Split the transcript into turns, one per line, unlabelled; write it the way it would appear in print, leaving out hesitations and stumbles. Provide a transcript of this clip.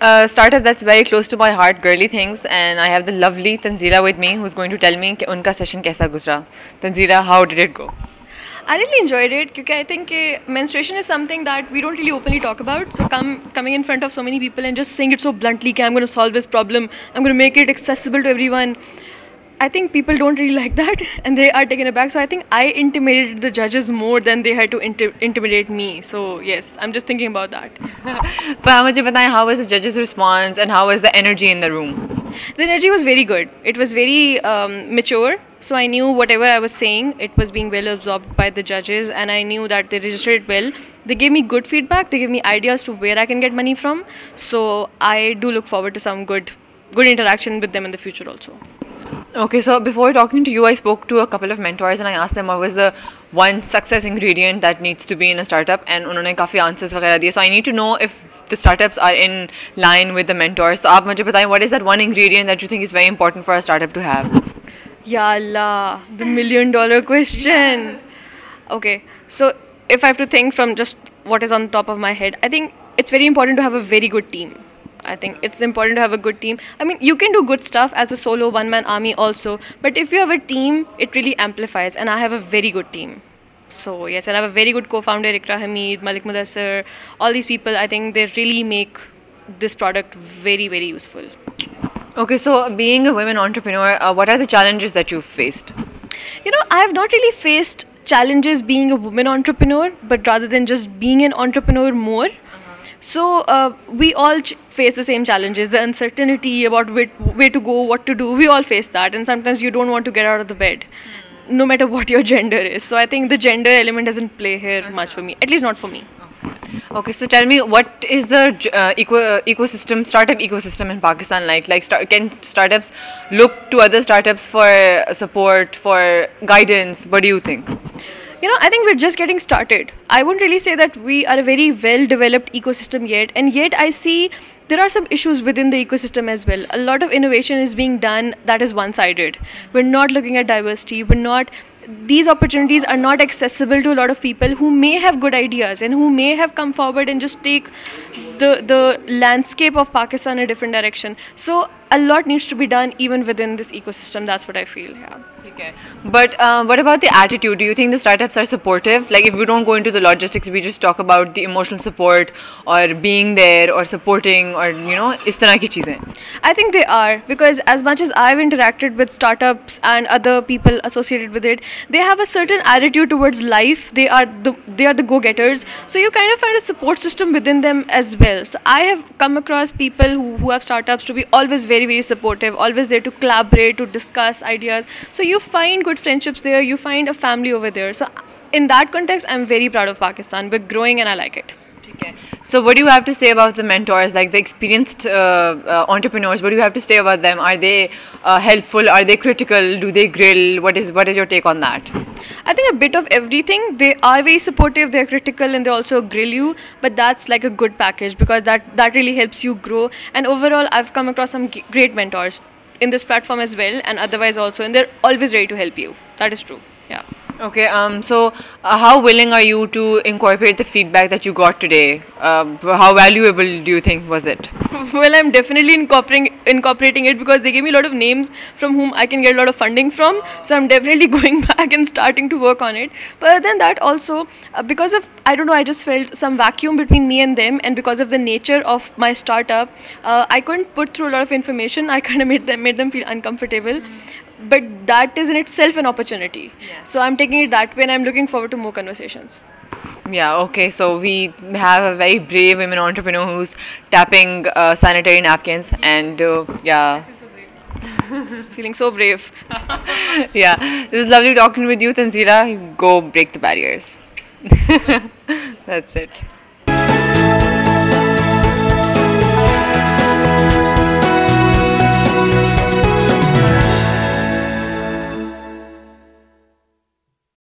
A startup that's very close to my heart, Girly Things, and I have the lovely Tanzila with me who's going to tell me कि उनका session कैसा गुजरा. Tanzila, how did it go?
I really enjoyed it because I think menstruation is something that we don't really openly talk about. So coming in front of so many people and just saying it so bluntly, I'm going to solve this problem, I'm going to make it accessible to everyone. I think people don't really like that and they are taken aback. So I think I intimidated the judges more than they had to intimidate me. So yes, I'm just thinking about that.
But मुझे बताएं, how was the judges' response and how was the energy in the room?
The energy was very good. It was very mature. So I knew whatever I was saying, it was being well absorbed by the judges, and I knew that they registered it well. They gave me good feedback. They gave me ideas to where I can get money from. So I do look forward to some good interaction with them in the future also.
Okay, so before talking to you, I spoke to a couple of mentors and I asked them what was the one success ingredient that needs to be in a startup, and उन्होंने काफ़ी answers वगैरह दिए. So I need to know if the startups are in line with the mentors. So आप मुझे बताएं, what is that one ingredient that you think is very important for a startup to have?
Ya Allah, the $1 million question. Okay, so if I have to think from just what is on top of my head, I think it's very important to have a very good team. I think it's important to have a good team. I mean, you can do good stuff as a solo one-man army also, but if you have a team, it really amplifies, and I have a very good team. So yes, and I have a very good co-founder, Iqra Hamid, Malik Mudassir, all these people. I think they really make this product very, very useful.
Okay, so being a women entrepreneur, what are the challenges that you've faced?
You know, I have not really faced challenges being a woman entrepreneur, but rather than just being an entrepreneur more. So we all face the same challenges, the uncertainty about where to go, what to do. We all face that, and sometimes you don't want to get out of the bed, no matter what your gender is. So I think the gender element doesn't play here much for me, at least not for me.
Okay, so tell me, what is the ecosystem, startup ecosystem in Pakistan like? Can startups look to other startups for support, for guidance? What do you think?
You know, I think we're just getting started. I wouldn't really say that we are a very well-developed ecosystem yet, and yet I see there are some issues within the ecosystem as well. A lot of innovation is being done that is one-sided. We're not looking at diversity. These opportunities are not accessible to a lot of people who may have good ideas and who may have come forward and just take the landscape of Pakistan in a different direction. So a lot needs to be done even within this ecosystem. That's what I feel, yeah.
Okay. But what about the attitude? Do you think the startups are supportive? Like, if we don't go into the logistics, we just talk about the emotional support or being there or supporting or, you know, is tarah ki cheezein? I
think they are, because as much as I've interacted with startups and other people associated with it, they have a certain attitude towards life. They are the go-getters. So you kind of find a support system within them as well. So I have come across people who have startups to be always very, very supportive, always there to collaborate, to discuss ideas. So you find good friendships there, you find a family over there. So in that context, I'm very proud of Pakistan. We're growing and I like it.
Okay. So what do you have to say about the mentors, like the experienced entrepreneurs? What do you have to say about them? Are they helpful? Are they critical? Do they grill? What is your take on that?
I think a bit of everything. They are very supportive, they're critical, and they also grill you. But that's like a good package, because that really helps you grow. And overall, I've come across some great mentors in this platform as well, and otherwise also, and they're always ready to help you. That is true. Yeah.
Okay, so how willing are you to incorporate the feedback that you got today? How valuable do you think was it?
Well, I'm definitely incorporating it, because they gave me a lot of names from whom I can get a lot of funding from. So I'm definitely going back and starting to work on it. But other than that also, because of, I don't know, I just felt some vacuum between me and them, and because of the nature of my startup, I couldn't put through a lot of information. I kind of made them feel uncomfortable. But that is in itself an opportunity. Yes. So I'm taking it that way, and I'm looking forward to more conversations.
Yeah, okay, so we have a very brave women entrepreneur who's tapping sanitary napkins, and yeah.
Feeling so brave.
Yeah, it was lovely talking with you, Tanzila. Go break the barriers. That's it.